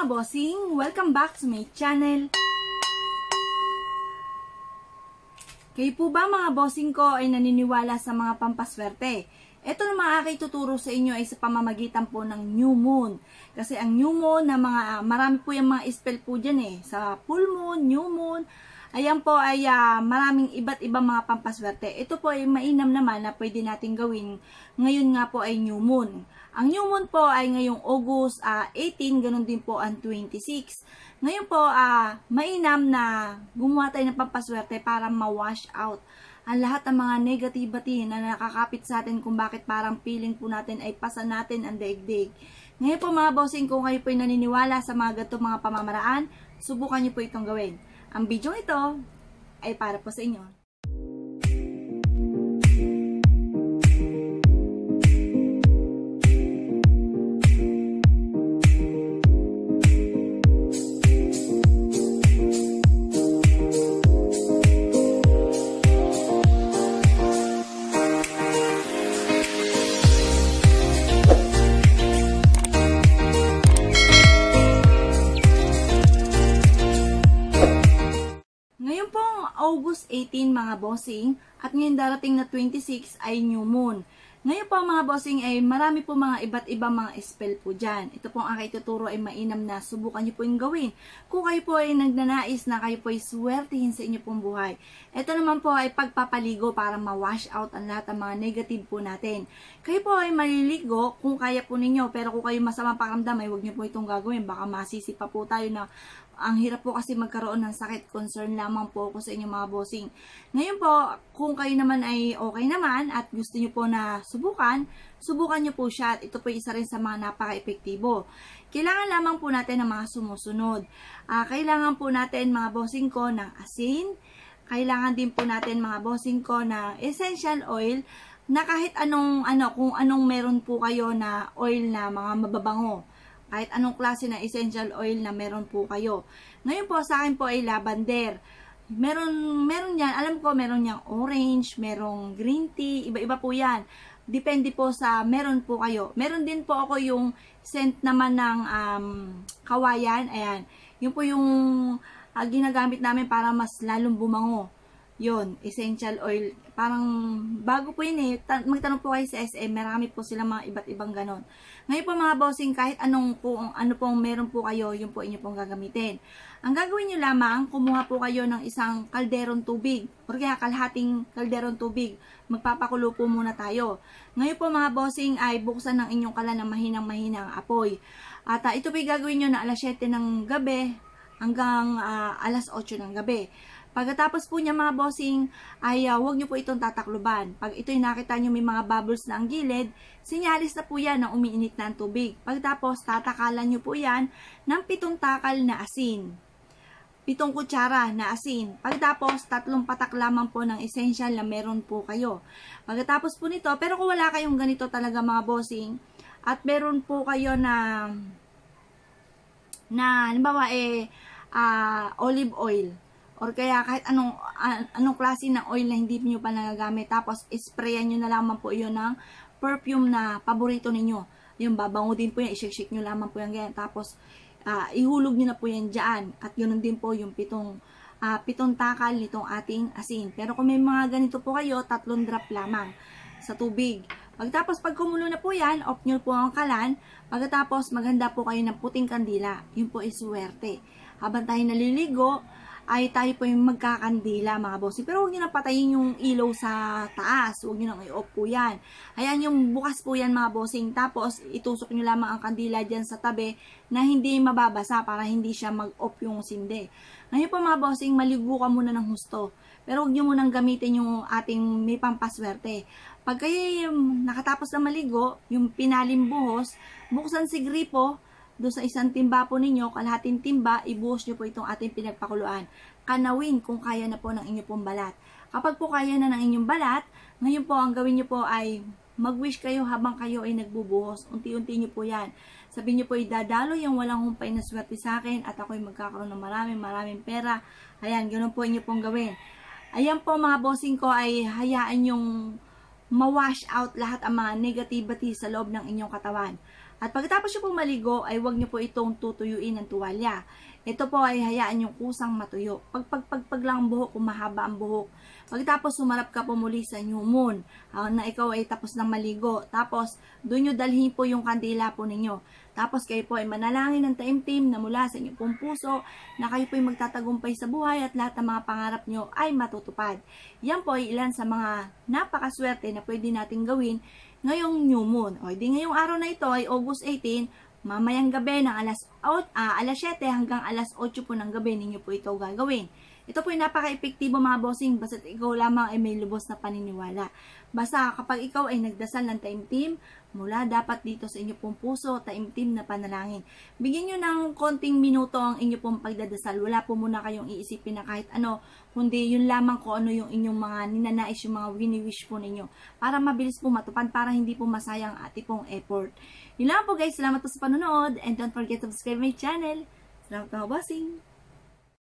mga bossing! Welcome back to my channel! Kayo po ba mga bossing ko ay naniniwala sa mga pampaswerte? Ito na mga aking tuturo sa inyo ay sa pamamagitan po ng new moon. Kasi ang new moon, marami po yung mga spell po dyan eh. Sa full moon, new moon, ayan po ay maraming iba't ibang mga pampaswerte. Ito po ay mainam naman na pwede natin gawin. Ngayon nga po ay new moon. Ang new moon po ay ngayong August 18, ganun din po ang 26. Ngayon po, mainam na gumawa tayo ng pampaswerte para ma-wash out ang lahat ng mga negativity na nakakapit sa atin kung bakit parang feeling po natin ay pasa natin ang daigdig. Ngayon po mga bossing, kung kayo po ay naniniwala sa mga ganitong mga pamamaraan, subukan niyo po itong gawin. Ang video ito ay para po sa inyo. August 18 mga bossing at ngayon darating na 26 ay new moon. Ngayon po mga bossing ay marami po mga iba't ibang mga spell po dyan. Ito po ang aking tuturo ay mainam na subukan nyo po yung gawin. Kung kayo po ay nagnanais na kayo po ay swertihin sa inyo pong buhay. Ito naman po ay pagpapaligo para ma-wash out ang lahat ng mga negative po natin. Kayo po ay maliligo kung kaya po ninyo, pero kung kayo masamang pakiramdam ay huwag nyo po itong gagawin. Baka masisi pa po tayo na ang hirap po kasi magkaroon ng sakit. Concern lamang po ako sa inyo mga bossing. Ngayon po, kung kayo naman ay okay naman at gusto nyo po na subukan nyo po siya. Ito po isa rin sa mga napaka-epektibo. Kailangan lamang po natin ng mga sumusunod. Kailangan po natin mga bossing ko ng asin. Kailangan din po natin mga bossing ko na essential oil na kahit kung anong meron po kayo na oil na mga mababango. Kahit anong klase na essential oil na meron po kayo. Ngayon po sa akin po ay lavender. Meron yan, alam ko meron yang orange, merong green tea, iba-iba po yan. Depende po sa meron po kayo. Meron din po ako yung scent naman ng kawayan. Ayan. Yun po yung ginagamit namin para mas lalong bumango. Yun, essential oil. Parang bago po yun eh. Magtanong po kayo sa SM, marami po silang mga iba't ibang ganon. Ngayon po mga bossing, kahit ano pong meron po kayo, yun po inyo pong gagamitin. Ang gagawin nyo lamang, kumuha po kayo ng isang kalderong tubig, o kaya kalahating kalderong tubig. Magpapakulo po muna tayo. Ngayon po mga bossing, ay buksan ng inyong kalan ng mahinang-mahinang apoy. At ito po gagawin nyo na alas 7 ng gabi hanggang alas 8 ng gabi. Pagkatapos po niya mga bossing, ay huwag nyo po itong tatakluban. Pag ito'y nakita nyo may mga bubbles na ang gilid, sinyalis na po yan na umiinit na ang tubig. Pagkatapos, tatakalan nyo po yan ng 7 takal na asin. 7 kutsara na asin. Pagkatapos, 3 patak lamang po ng essential na meron po kayo. Pagkatapos po nito, pero kung wala kayong ganito talaga mga bossing, at meron po kayo na halimbawa olive oil, or kaya kahit anong klase ng oil na hindi niyo pa nagagamit, tapos sprayan nyo na lamang po yun ng perfume na paborito ninyo. Yung babango din po yan, i-shake nyo lamang po yan ganyan. Tapos ihulog nyo na po yan dyan. At ganoon din po yung 7 takal nitong ating asin. Pero kung may mga ganito po kayo, 3 drop lamang sa tubig. Pagkatapos pag kumulo na po yan, off nyo po ang kalan. Pagkatapos maghanda po kayo ng puting kandila. Yun po is swerte. Habang tayo naliligo, ay tayo po yung magkakandila mga bossing. Pero huwag nyo na patayin yung ilaw sa taas. Huwag nyo na i-off po yan. Ayan yung bukas po yan mga bossing. Tapos itusok nyo lamang ang kandila dyan sa tabi na hindi mababasa para hindi siya mag-off yung sindi. Ngayon po mga bossing, maligo ka muna ng husto. Pero huwag nyo munang gamitin yung ating may pampaswerte. Pag kayo nakatapos na maligo, yung pinalim buhos, buksan si gripo, doon sa isang timba po ninyo, kalahating timba, ibuhos nyo po itong ating pinagpakuluan. Kanawin kung kaya na po ng inyong pong balat. Kapag po kaya na ng inyong balat, ngayon po ang gawin nyo po ay mag-wish kayo habang kayo ay nagbubuhos. Unti-unti nyo po yan. Sabihin nyo po, idadalo yung walang humpay na swerte sa akin at ako'y magkakaroon ng maraming pera. Ayan, ganoon po inyo pong gawin. Ayan po mga bossing ko, ay hayaan yung ma-wash out lahat ang mga negativity sa loob ng inyong katawan. At pagkatapos nyo pong maligo, ay huwag nyo po itong tutuyuin ng tuwalya. Ito po ay hayaan yung kusang matuyo. Pag lang ang buhok, kung mahaba ang buhok. Pagkatapos sumarap ka po muli sa new moon, na ikaw ay tapos ng maligo. Tapos, doon nyo dalhin po yung kandila po ninyo. Tapos kayo po ay manalangin ng taimtim na mula sa inyong pong puso na kayo po ay magtatagumpay sa buhay at lahat ng mga pangarap nyo ay matutupad. Yan po ay ilan sa mga napakaswerte na pwede nating gawin ngayong new moon. O, di ngayong araw na ito ay August 18, mamayang gabi ng alas 7 hanggang alas 8 po ng gabi ninyo po ito gagawin. Ito po ay napaka-epektibo mga bossing, basta't ikaw lamang ay may lubos na paniniwala. Basta kapag ikaw ay nagdasal ng taimtim, mula dapat dito sa inyo pong puso, taimtim na panalangin. Bigyan nyo ng konting minuto ang inyo pong pagdadasal. Wala po muna kayong iisipin na kahit ano, kundi yun lamang kung ano yung inyong mga ninanais, yung mga wini-wish po ninyo. Para mabilis po matupad, para hindi po masayang ating pong effort. Yun lang po guys, salamat po sa panonood, and don't forget to subscribe my channel. Salamat mga bossing!